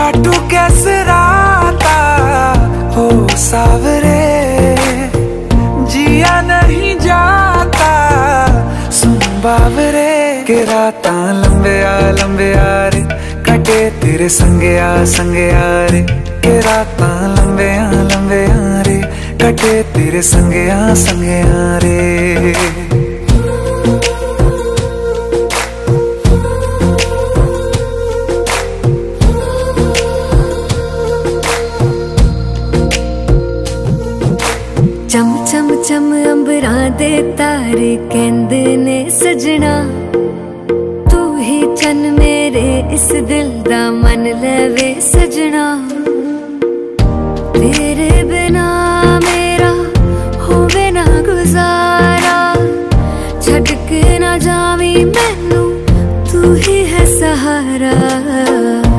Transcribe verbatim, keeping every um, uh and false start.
काटू कैसे राता हो सावरे, जिया नहीं जाता सुन बावरे। के राता लंबे आ लंबे आ रे, कटे तेरे संगे आ संगे आ रे। के राता लंबे आ लंबे आ रे, कटे तेरे संगे आ संगे आ रे। चम चम चम अंबरां दे तारे कहंदे ने सजना, तू ही चन मेरे इस दिल दा मन लवे सजना। तेरे बिना मेरा होवे ना गुजारा, छड़ के ना जावी मैनू तू ही है सहारा।